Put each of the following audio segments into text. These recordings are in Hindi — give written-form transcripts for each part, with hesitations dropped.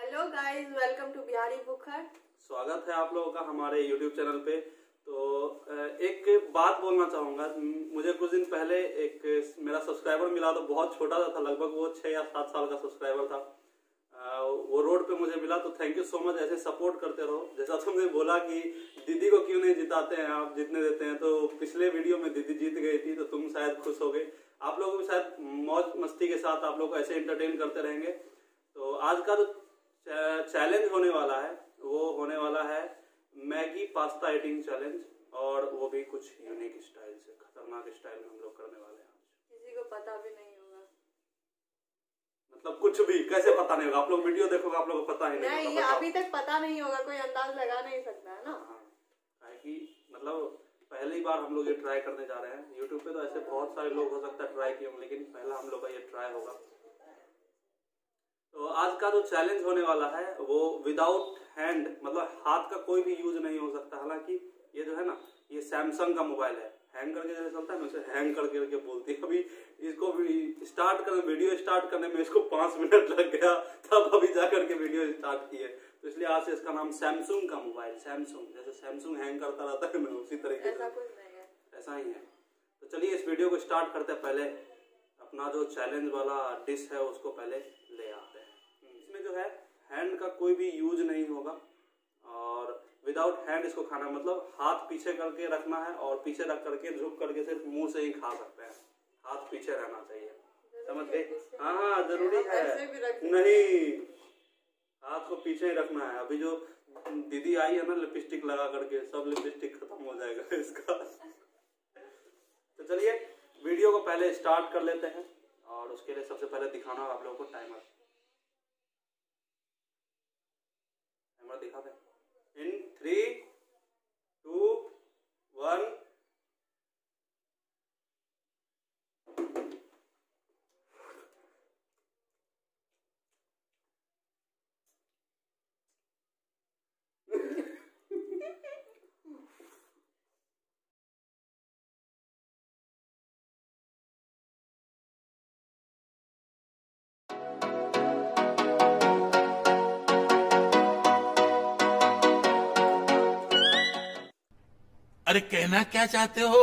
Hello guys, welcome to Bihari बुखर। स्वागत है आप लोगों का हमारे YouTube चैनल पे। तो एक बात बोलना चाहूँगा। मुझे कुछ दिन पहले एक मेरा सब्सक्राइबर मिला, तो बहुत छोटा सा था, लगभग वो 6 या 7 साल का सब्सक्राइबर था। वो रोड पे मुझे मिला, तो थैंक यू सो मच। ऐसे सपोर्ट करते रहो। जैसा तुमने बोला कि दीदी को क्यों नहीं जिताते हैं आप, जीतने देते हैं, तो पिछले वीडियो में दीदी जीत गई थी, तो तुम शायद खुश हो गए। आप लोग भी शायद मौज मस्ती के साथ आप लोग को ऐसे एंटरटेन करते रहेंगे। तो आज का जो चैलेंज होने वाला है वो होने वाला है मैगी पास्ता ईटिंग चैलेंज, और वो भी कुछ यूनिक स्टाइल से, खतरनाक स्टाइल में हम लोग करने वाले हैं। किसी को पता भी नहीं होगा, मतलब कुछ भी कैसे पता नहीं होगा? आप लोग वीडियो देखोगे, आप लोग को पता ही नहीं होगा। अभी तक पता नहीं होगा, कोई अंदाज लगा नहीं सकता है ना। कि मतलब पहली बार हम लोग ये ट्राई करने जा रहे हैं। यूट्यूब पे तो ऐसे बहुत सारे लोग हो सकता है ट्राई किए, लेकिन पहला हम लोग का ये ट्राई होगा। तो आज का जो चैलेंज होने वाला है वो विदाउट हैंड, मतलब हाथ का कोई भी यूज नहीं हो सकता। हालांकि ये जो है ना, ये सैमसंग का मोबाइल है, हैंग करके जैसे चलता है ना, उसे हैंग करके बोलती है। अभी इसको स्टार्ट करने, वीडियो स्टार्ट करने में इसको 5 मिनट लग गया, तब अभी जाकर के वीडियो स्टार्ट की है। तो इसलिए आज से इसका नाम सैमसंग का मोबाइल, सैमसंग, जैसे सैमसंग हैंग करता रहता है ना, उसी तरीके से ऐसा ही है। तो चलिए इस वीडियो को स्टार्ट करते हैं। पहले अपना जो चैलेंज वाला डिश है उसको पहले ले आते हैं। इसमें जो है हैंड का कोई भी यूज नहीं होगा, और विदाउट हैंड इसको खाना, मतलब हाथ पीछे करके रखना है और पीछे रख करके झुक करके सिर्फ मुंह से ही खा सकते हैं। हाथ पीछे रहना चाहिए, समझ गए? हाँ जरूरी है, नहीं हाथ को पीछे ही रखना है। अभी जो दीदी आई है ना लिपस्टिक लगा करके, सब लिपस्टिक खत्म हो जाएगा इसका। तो चलिए वीडियो को पहले स्टार्ट कर लेते हैं, और उसके लिए सबसे पहले दिखाना आप लोगों को टाइमर दिखा दें। इन 3, 2, 1। अरे कहना क्या चाहते हो?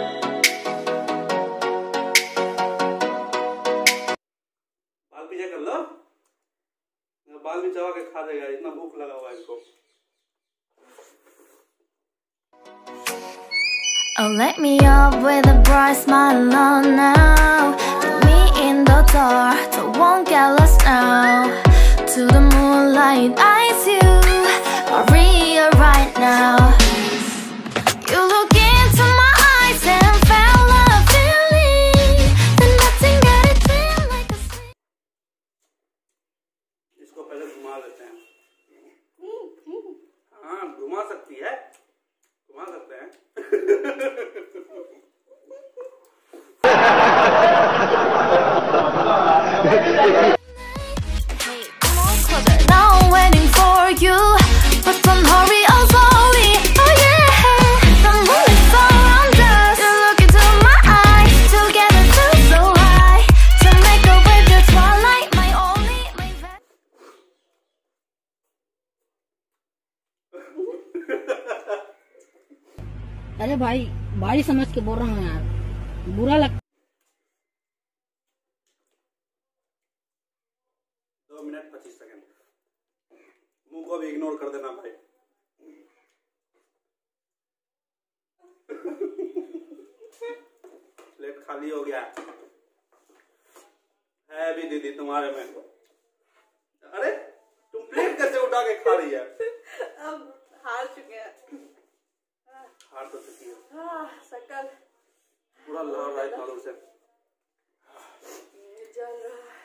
बाल पीछे कर लो, बाल भी चबा के खा देगा, इतना भूख लगा हुआ है इसको। Oh, let me up with a bright smile on now. Put me in the dark, so won't get lost now. To the moonlight, eyes you, Maria right now. You look into my eyes and felt a feeling that nothing got it feel like a sleep. इसको पहले घुमा लेते हैं। हाँ घुमा सकती है, घुमा सकते हैं। Hey, come on closer, now I'm waiting for you, but don't hurry, oh slowly, oh yeah. The moon is around us, you look into my eyes, together feel so high, to make a with the twilight, my only, my best. अरे भाई, भाई समझ के बोल रहा हूँ यार, बुरा लग। 2 मिनट 25 सेकंड। मुंह को भी इग्नोर कर देना भाई। प्लेट खाली हो गया है भी दीदी तुम्हारे में। अरे तुम प्लेट कैसे उठा के खा रही है? अब हार चुके हैं। हार तो चुकी है, शकल पूरा लहर रहा है चारों से। जल रहा है।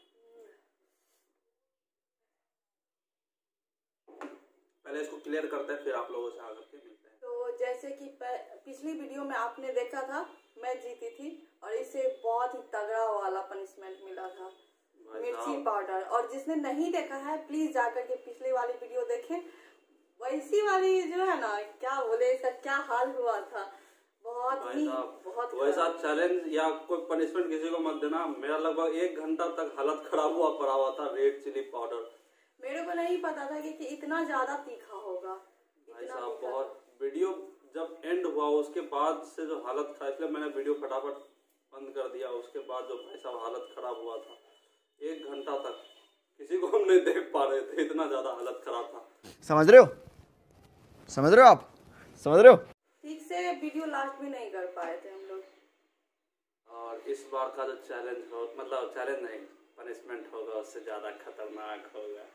पहले इसको क्लियर करते हैं, फिर आप लोगों से आकर के मिलते हैं। तो जैसे कि पिछली वीडियो में आपने देखा था, मैं जीती थी, और इसे बहुत ही तगड़ा वाला पनिशमेंट मिला था, मिर्ची पाउडर। और जिसने नहीं देखा है प्लीज जाकर के पिछली वाली वीडियो देखें। वैसी वाली जो है ना, क्या बोले, इसका क्या हाल हुआ था, बहुत वैसा चैलेंज या कोई पनिशमेंट किसी को मत देना। मेरा लगभग 1 घंटा तक हालत खराब हुआ पड़ा हुआ था रेड चिली पाउडर। मेरे को नहीं पता था कि इतना ज्यादा तीखा होगा। भाई साहब बहुत वीडियो जब एंड हुआ उसके बाद से जो हालत था, इसलिए मैंने वीडियो फटाफट बंद कर दिया। उसके बाद जो भाई साहब हालत खराब हुआ था, 1 घंटा तक किसी को हम नहीं देख पा रहे थे, इतना ज्यादा हालत खराब था। समझ रहे हो आप? समझ रहे हो? ठीक से वीडियो लास्ट भी नहीं कर पाए थे हम लोग। और इस बार का जो चैलेंज हो, मतलब चैलेंज नहीं, पनिशमेंट होगा उससे ज्यादा खतरनाक होगा।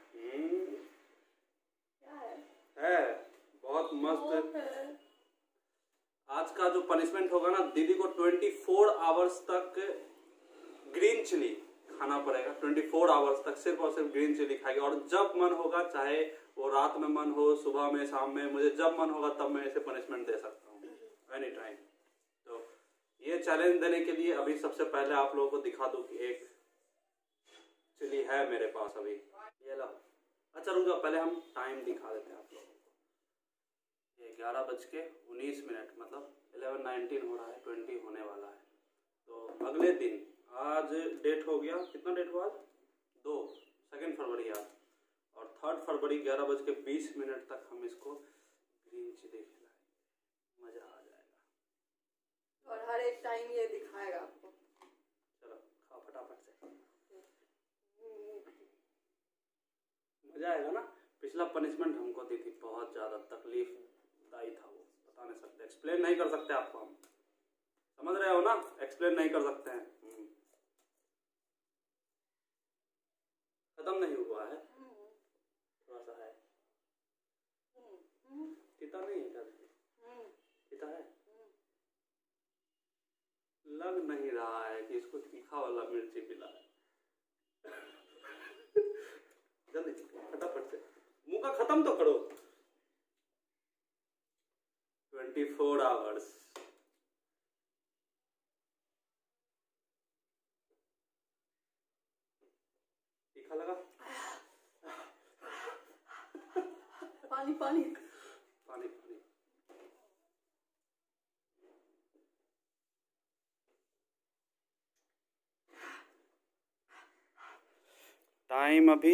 क्या है बहुत मस्त। आज का जो पनिशमेंट होगा ना, दीदी को 24 आवर्स तक ग्रीन चिली खाना पड़ेगा। 24 आवर्स तक सिर्फ और सिर्फ ग्रीन चिली खाएगी। और जब मन होगा, चाहे वो रात में मन हो, सुबह में, शाम में, मुझे जब मन होगा तब मैं इसे पनिशमेंट दे सकता हूँ, एनी टाइम। तो ये चैलेंज देने के लिए अभी सबसे पहले आप लोगों को दिखा दूं कि एक चिली है मेरे पास अभी, ये लो। अच्छा रुक जाओ, पहले हम टाइम दिखा देते हैं आप लोगों को। ये 11:19, मतलब 11:19 हो रहा है, 20 होने वाला है। तो अगले दिन, आज डेट हो गया, कितना डेट हुआ आज? 2 फरवरी आज, और 3 फरवरी 11:20 तक हम इसको ग्रीन चिली खिलाएंगे, मजा आ जाएगा। और हर एक टाइम ये दिखाएगा आपको। चलो खाओ फटाफट से, मजा आएगा ना। पिछला पनिशमेंट हमको दी थी, बहुत ज्यादा तकलीफदायी था वो, बता नहीं सकते, एक्सप्लेन नहीं कर सकते आपको हम, समझ रहे हो ना? एक्सप्लेन नहीं कर सकते हैं। खत्म नहीं हुआ है, थोड़ा सा है। तीता नहीं है? तीता है? लग नहीं रहा है कि इसको तीखा वाला मिर्ची मिला है। जल्दी फटाफट से मुंह का खत्म तो करो। 24 आवर्स। तीखा लगा? पानी पानी पानी पानी। टाइम अभी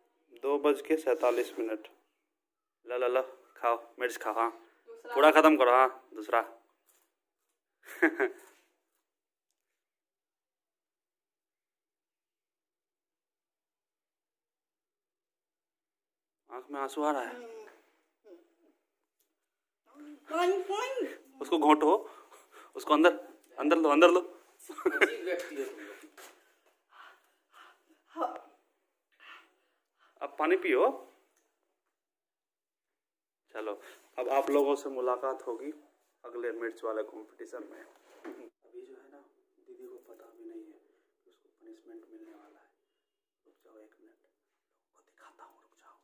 2:47। ला खाओ, मिर्च खाओ। हाँ पूरा खत्म करो। हाँ दूसरा। आंख में आंसू आ रहा है। उसको घोटो, उसको अंदर लो। अब पानी पियो। चलो अब आप लोगों से मुलाकात होगी अगले मिर्च वाले कंपटीशन में। अभी जो है ना, दीदी को पता भी नहीं है कि उसको पनिशमेंट मिलने वाला है। रुक जाओ 1 मिनट, लोगों को दिखाता हूँ, रुक जाओ।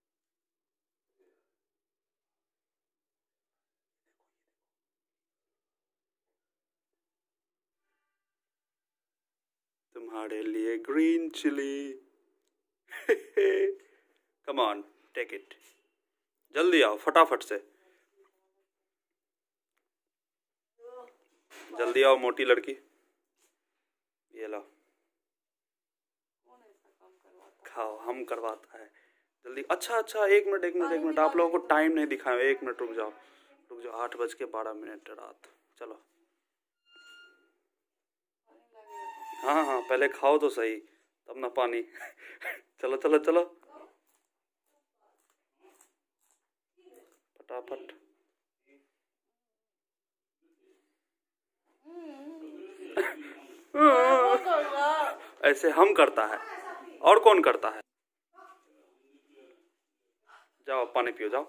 तुम्हारे लिए green chilli. Come on take it, जल्दी आओ फटाफट से, जल्दी आओ मोटी लड़की। ये लो खाओ, हम करवाता है जल्दी। अच्छा 1 मिनट, आप लोगों को टाइम नहीं दिखाया। 1 मिनट रुक जाओ। 8:12 रात। चलो हाँ पहले खाओ तो सही, तब ना पानी। चलो फटाफट। ऐसे हम करता है, और कौन करता है? जाओ पानी पियो, जाओ।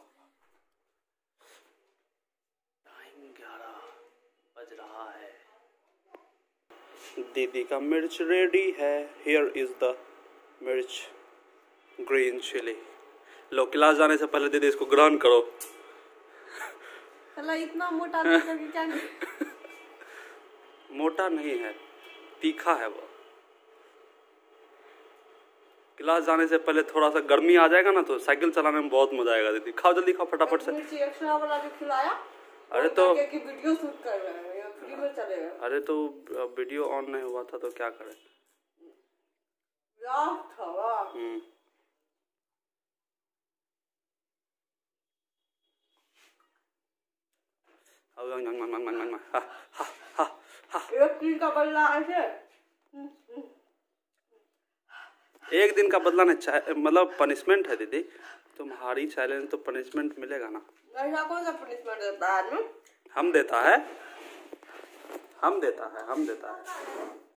टाइम 11 बज रहा है। दीदी का मिर्च रेडी है। Here is the mirch green chilli. लो, क्लास जाने से पहले दीदी इसको ग्रहण करो। इतना मोटा करके क्या? मोटा नहीं है, तीखा है वो। क्लास जाने से पहले थोड़ा सा गर्मी आ जाएगा ना, तो साइकिल चलाने में बहुत मजा आएगा। दीदी खाओ, जल्दी खाओ फटाफट से। मिर्ची एक्स्ट्रा वाला भी खिलाया। अरे तो वीडियो शूट कर रहे हैं, या फ्री में चलेगा? अरे तो वीडियो ऑन नहीं हुआ था तो क्या करें। एक दिन का बदला ऐसे। एक दिन का बदला नहीं, मतलब पनिशमेंट है दीदी। तुम्हारी चैलेंज तो पनिशमेंट मिलेगा ना। ऐसा कौन सा पनिशमेंट देता है आदमी? हम देता है।